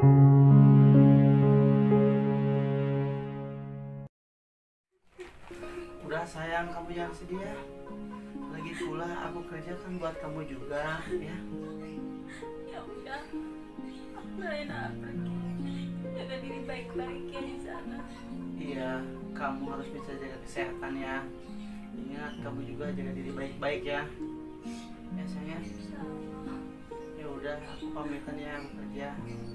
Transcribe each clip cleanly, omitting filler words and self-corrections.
Udah sayang, kamu jangan sedih ya. Lagi pula aku kerja kan buat kamu juga ya. Ya udah, aku Lena pergi. Jaga diri baik-baik ya di sana. Iya, kamu harus bisa jaga kesehatan ya. Ingat, kamu juga jaga diri baik-baik ya. Ya sayang. Ya udah, aku pamitan ya, aku kerja.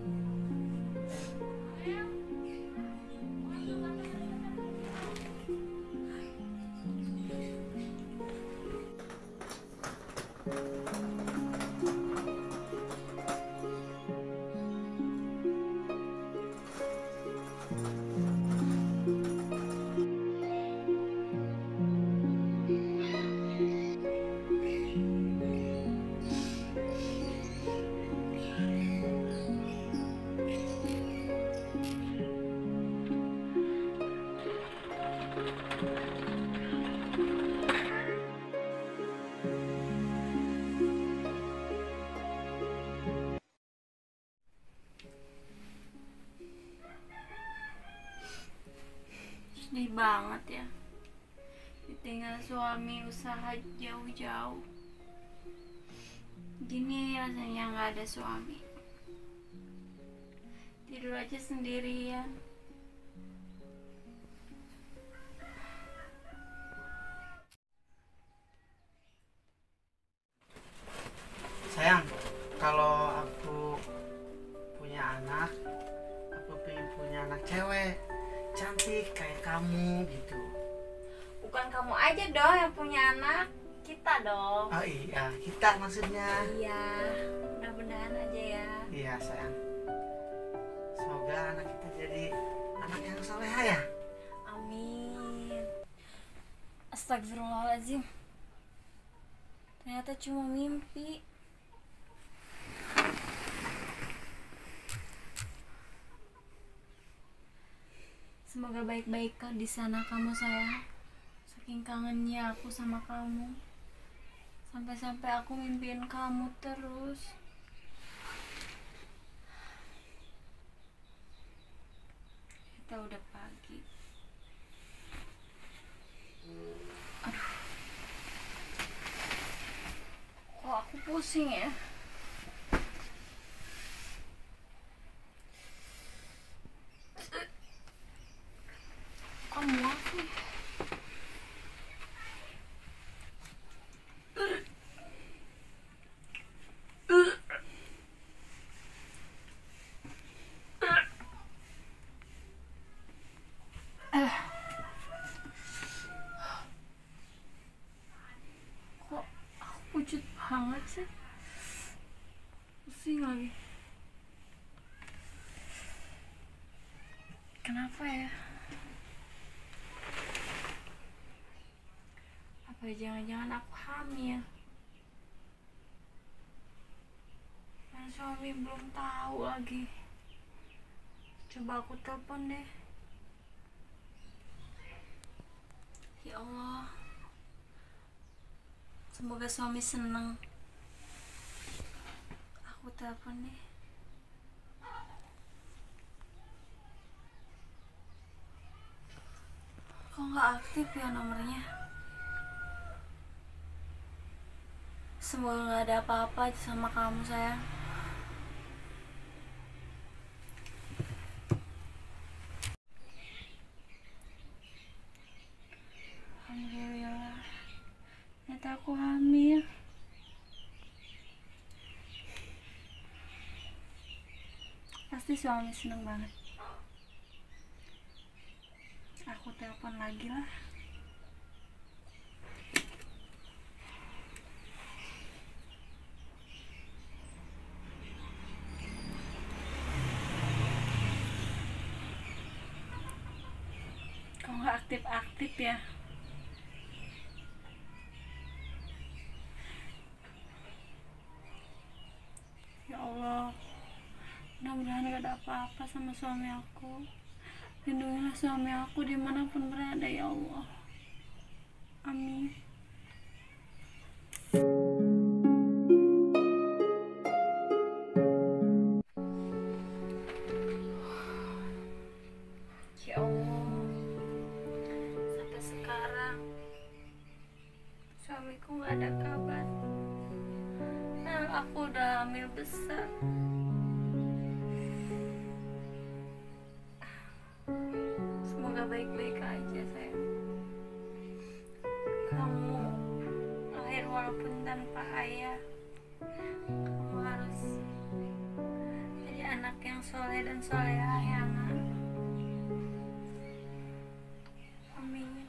Sedih banget ya, ditinggal suami usaha jauh-jauh. Gini rasanya nggak ada suami, tidur aja sendirian. Sayang, kalau aku punya anak, aku pengen punya anak cewek cantik kayak kamu gitu. Bukan kamu aja dong yang punya anak, kita dong. Oh iya, kita maksudnya. Iya, mudah-mudahan aja ya. Iya sayang, semoga anak kita jadi anak yang soleha ya. Amin. Astagfirullahaladzim, ternyata cuma mimpi. Semoga baik-baik di sana kamu sayang. Saking kangennya aku sama kamu, sampai-sampai aku mimpiin kamu terus. Kita udah pagi. Aduh, kok aku pusing ya? Kamu apa? Kok aku pucet banget sih? Pusing lagi. Kenapa ya? Apa jangan-jangan aku hamil? Dan suami belum tahu lagi. Coba aku telepon deh. Ya Allah, semoga suami seneng. Aku telepon deh. Kok nggak aktif ya nomornya? Semoga nggak ada apa-apa sama kamu sayang. Alhamdulillah, ternyata aku hamil. Pasti suami seneng banget. Aku telepon lagi lah. Kok nggak aktif-aktif ya? Ya Allah, mudah-mudahan gak ada apa-apa sama suami aku. Lindungilah suami aku dimanapun berada ya Allah. Amin. Semoga baik-baik aja sayang. Kamu lahir walaupun tanpa ayah. Kamu harus jadi anak yang soleh dan solehah ya nak. Amin.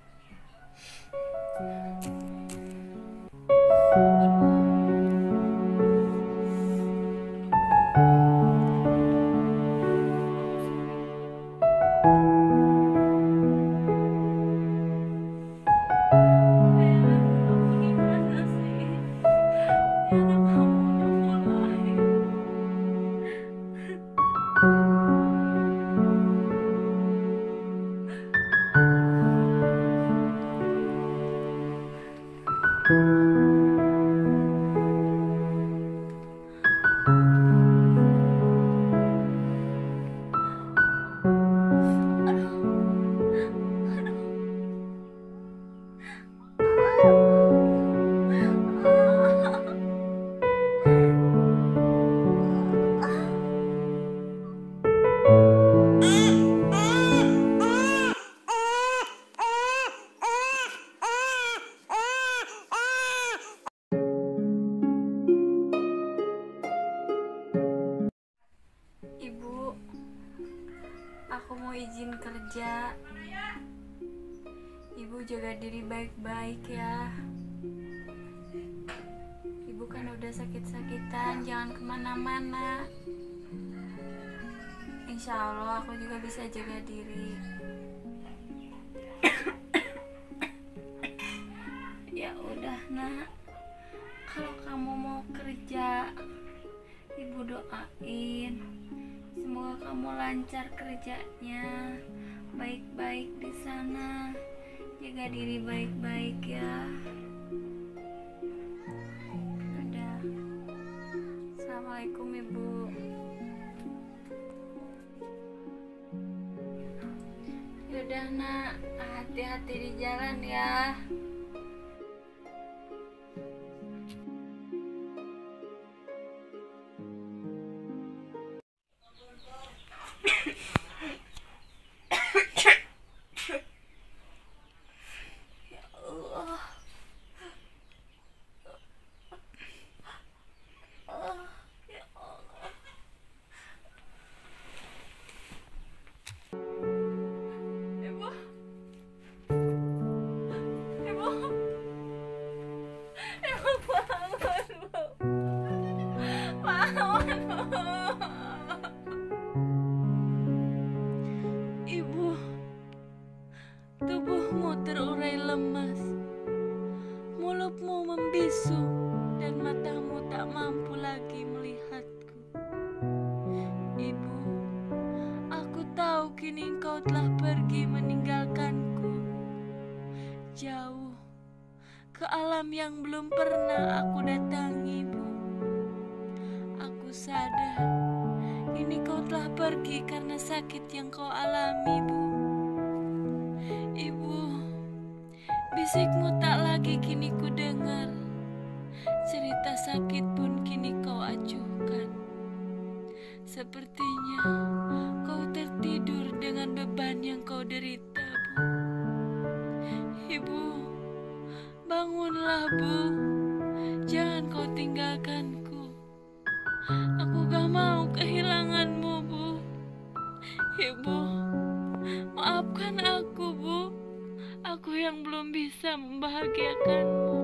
Ibu, aku mau izin kerja. Ibu jaga diri baik-baik ya. Ibu kan udah sakit-sakitan, jangan kemana-mana. Insya Allah aku juga bisa jaga diri. Ya udah nak, kalau kamu mau kerja, ibu doain semoga kamu lancar kerjanya, baik-baik di sana, jaga diri baik-baik ya. Udah, assalamualaikum ibu. Yaudah nak, hati-hati di jalan ya. Ibu, tubuhmu terurai lemas, mulutmu membisu, dan matamu tak mampu lagi melihatku. Ibu, aku tahu kini engkau telah pergi meninggalkanku, jauh ke alam yang belum pernah aku datangi, Bu. Aku sadar kini kau telah pergi karena sakit yang kau alami, Bu. Ibu, bisikmu tak lagi kini ku dengar, cerita sakit pun kini kau acuhkan. Sepertinya kau tertidur dengan beban yang kau derita, Bu. Ibu, bangunlah, Bu. Jangan kau tinggalkanku. Aku gak mau kehilanganmu, Bu. Ibu, maafkan aku, Bu. Aku yang belum bisa membahagiakanmu.